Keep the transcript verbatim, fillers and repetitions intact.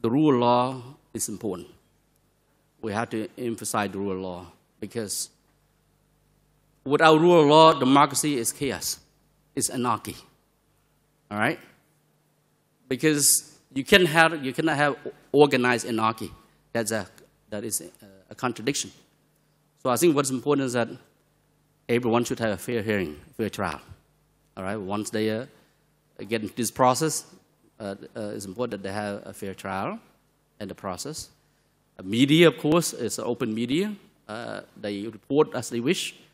the rule of law is important. We have to emphasize the rule of law because without rule of law, democracy is chaos. It's anarchy. All right? Because you can have you cannot have organized anarchy. That's a that is a, a contradiction. So I think what's important is that everyone should have a fair hearing, fair trial. All right. Once they uh, get into this process, uh, uh, it's important that they have a fair trial and the process. Uh, media, of course, is an open media. Uh, they report as they wish.